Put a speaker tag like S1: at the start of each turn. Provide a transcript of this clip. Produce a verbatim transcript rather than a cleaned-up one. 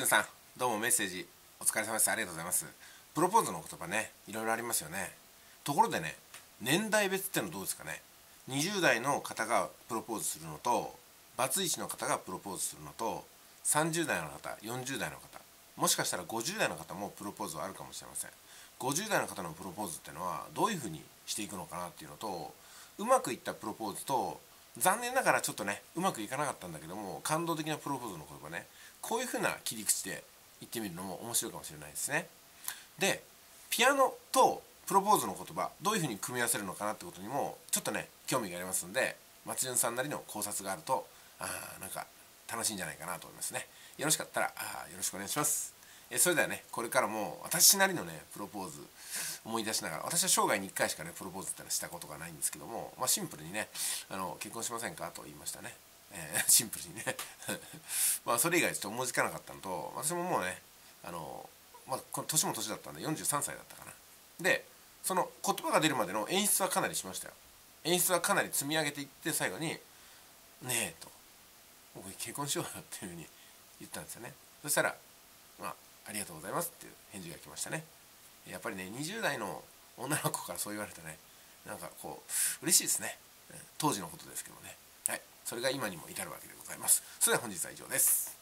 S1: 皆さんどうもメッセージお疲れ様です。ありがとうございます。プロポーズの言葉ね、いろいろありますよね。ところでね、年代別ってのどうですかね。にじゅう代の方がプロポーズするのと、バツイチの方がプロポーズするのと、さんじゅう代の方、よんじゅう代の方、もしかしたらごじゅう代の方もプロポーズはあるかもしれません。ごじゅう代の方のプロポーズってのはどういうふうにしていくのかなっていうのと、うまくいったプロポーズと、残念ながらちょっとねうまくいかなかったんだけども感動的なプロポーズの言葉ね、こういう風な切り口で言ってみるのも面白いかもしれないですね。でピアノとプロポーズの言葉どういう風に組み合わせるのかなってことにもちょっとね興味がありますんで、松潤さんなりの考察があるとあーなんか楽しいんじゃないかなと思いますね。よろしかったらあよろしくお願いします。えそれではねこれからも私なりのねプロポーズ思い出しながら、私は生涯にいっかいしかねプロポーズってのはしたことがないんですけども、まあ、シンプルにねあの結婚しませんかと言いましたね。えー、シンプルにねまあそれ以外ちょっと思いつかなかったのと、私ももうねあの、まあ、この年も年だったんでよんじゅうさんさいだったかな。でその言葉が出るまでの演出はかなりしましたよ。演出はかなり積み上げていって、最後に「ねえ」と「僕結婚しようよ」っていうふうに言ったんですよね。そしたら「まあありがとうございます」っていう返事が来ましたね。やっぱりねにじゅう代の女の子からそう言われてね、なんかこう嬉しいですね。当時のことですけどね。はい、それが今にも至るわけでございます。それでは本日は以上です。